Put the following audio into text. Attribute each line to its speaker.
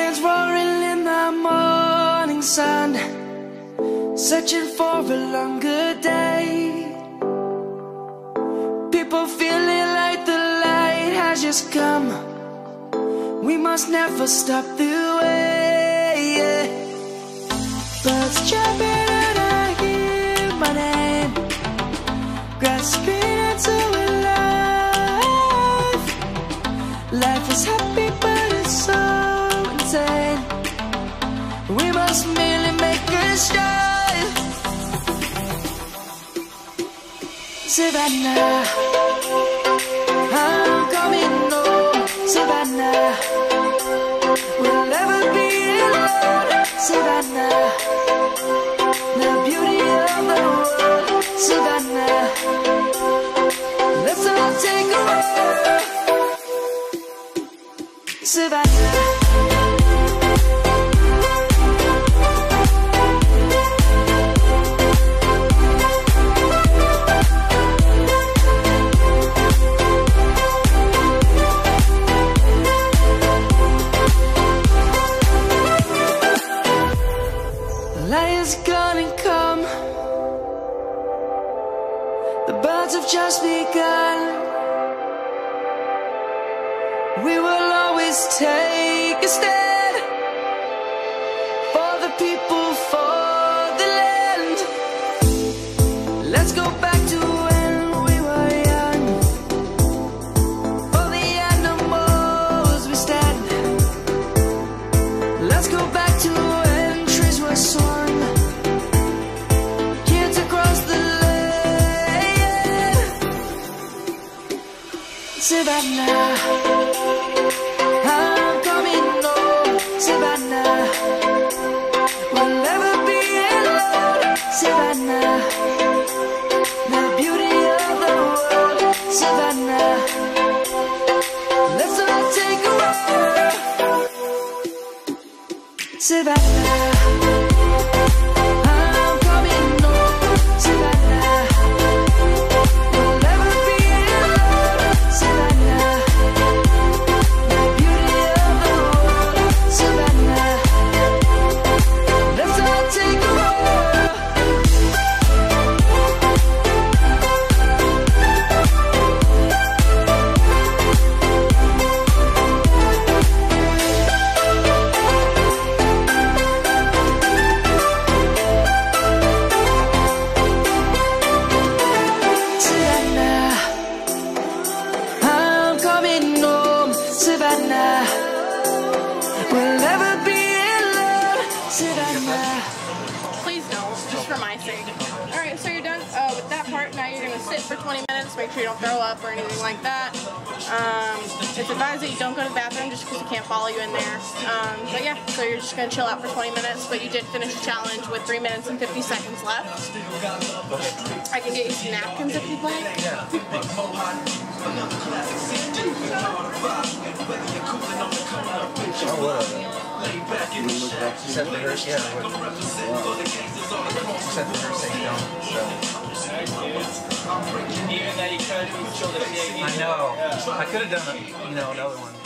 Speaker 1: lions roaring in the morning sun, searching for a longer day. People feeling like the light has just come. We must never stop the way, yeah. Birds chirping and I hear my name, grasping into a life. Life is happy but it's so insane. We must merely make a start. Savannah, I'm coming home. Savannah, we'll never be alone. Savannah, the beauty of the world. Savannah, let's all take a walk. Savannah. Lions gonna come. The birds have just begun. We will always take a stand for the people, for the land. Let's go back to when we were young. For the animals we stand. Let's go back to when trees were swung. Savannah, I'm coming home. Savannah, we'll never be alone. Savannah, the beauty of the world. Savannah, let's all take a walk. Savannah. Savannah, we'll never be alone. Savannah.
Speaker 2: Please don't, just for my sake. Alright, so you're done with that part. Now you're going to sit for 20 minutes. Make sure you don't throw up or anything like that. It's advised that you don't go to the bathroom just because we can't follow you in there. But yeah, so you're just going to chill out for 20 minutes. But you did finish the challenge with 3 minutes and 50 seconds left. I can get you some napkins if you'd like.
Speaker 3: Oh, what? Except for her, yeah. Except for her saying no. So. I know. I could have done, another one.